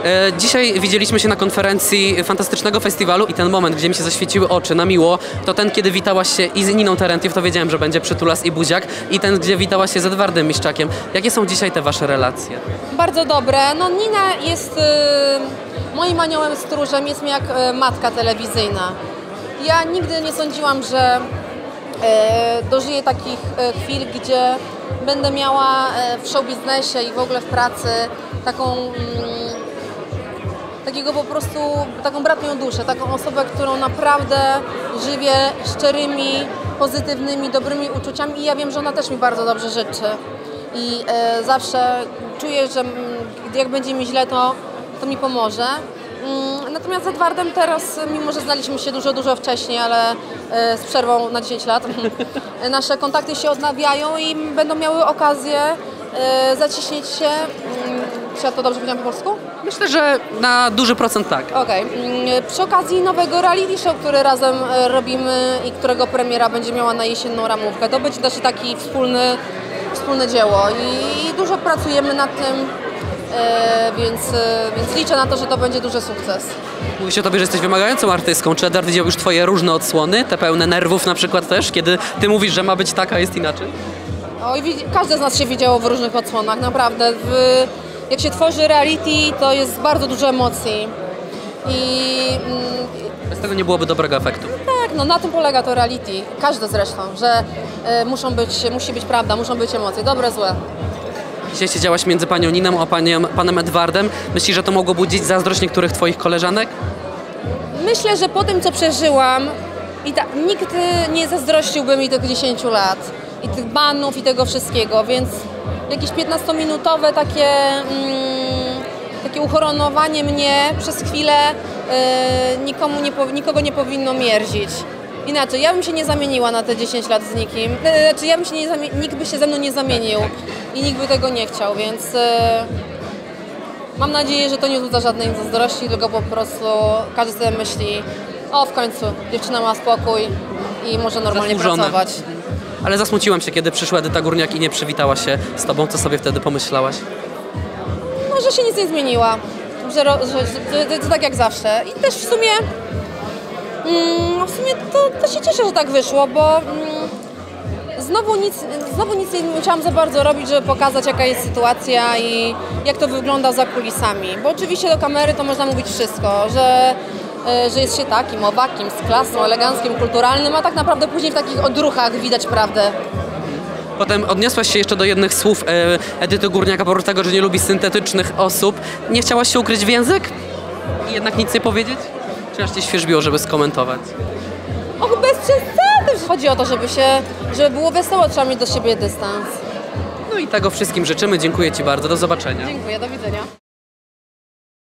Dzisiaj widzieliśmy się na konferencji fantastycznego festiwalu i ten moment, gdzie mi się zaświeciły oczy na miło, to ten, kiedy witałaś się i z Niną Terentiew, to wiedziałem, że będzie przytulas i buziak, i ten, gdzie witałaś się z Edwardem Miszczakiem. Jakie są dzisiaj te wasze relacje? Bardzo dobre. No Nina jest moim aniołem stróżem, jest mi jak matka telewizyjna. Ja nigdy nie sądziłam, że dożyję takich chwil, gdzie będę miała w showbiznesie i w ogóle w pracy takiego po prostu, taką bratnią duszę, taką osobę, którą naprawdę żywię szczerymi, pozytywnymi, dobrymi uczuciami i ja wiem, że ona też mi bardzo dobrze życzy. I zawsze czuję, że jak będzie mi źle, to mi pomoże. Natomiast z Edwardem teraz, mimo że znaliśmy się dużo wcześniej, ale z przerwą na 10 lat, nasze kontakty się odnawiają i będą miały okazję zacieśnić się. Czy ja to dobrze powiedziałam po polsku? Myślę, że na duży procent tak. Okej. Przy okazji nowego reality show, który razem robimy i którego premiera będzie miała na jesienną ramówkę. To będzie też taki wspólne dzieło i dużo pracujemy nad tym, więc liczę na to, że to będzie duży sukces. Mówi się o tobie, że jesteś wymagającą artystką. Czy Edward widział już twoje różne odsłony, te pełne nerwów na przykład też, kiedy ty mówisz, że ma być tak, a jest inaczej? Oj, każde z nas się widziało w różnych odsłonach, naprawdę. Jak się tworzy reality, to jest bardzo dużo emocji. Bez tego nie byłoby dobrego efektu. Tak, no na tym polega to reality. Każde zresztą, że musi być prawda, muszą być emocje, dobre, złe. Dzisiaj siedziałaś między panią Niną a panem Edwardem. Myślisz, że to mogło budzić zazdrość niektórych twoich koleżanek? Myślę, że po tym, co przeżyłam, nikt nie zazdrościłby mi tych 10 lat i tych banów i tego wszystkiego, więc jakieś 15-minutowe takie uhonorowanie mnie przez chwilę nikogo nie powinno mierzić. Inaczej, ja bym się nie zamieniła na te 10 lat z nikim. Nikt by się ze mną nie zamienił i nikt by tego nie chciał, więc mam nadzieję, że to nie wzbudza żadnej zazdrości, tylko po prostu każdy sobie myśli, o w końcu dziewczyna ma spokój i może normalnie pracować. Ale zasmuciłam się, kiedy przyszła Edyta Górniak i nie przywitała się z tobą. Co sobie wtedy pomyślałaś? No, że się nic nie zmieniła, że to tak jak zawsze. I też w sumie to się cieszę, że tak wyszło, bo znowu nic nie musiałam za bardzo robić, żeby pokazać, jaka jest sytuacja i jak to wygląda za kulisami. Bo oczywiście do kamery to można mówić wszystko, że jest się takim, owakim, z klasą, eleganckim, kulturalnym, a tak naprawdę później w takich odruchach widać prawdę. Potem odniosłaś się jeszcze do jednych słów Edyty Górniak, a oprócz tego, że nie lubi syntetycznych osób. Nie chciałaś się ukryć w język i jednak nic nie powiedzieć? Czy aż cię świerzbiło, żeby skomentować? Och, bez przesady! Chodzi o to, żeby było wesoło, trzeba mieć do siebie dystans. No i tego wszystkim życzymy. Dziękuję ci bardzo. Do zobaczenia. Dziękuję, do widzenia.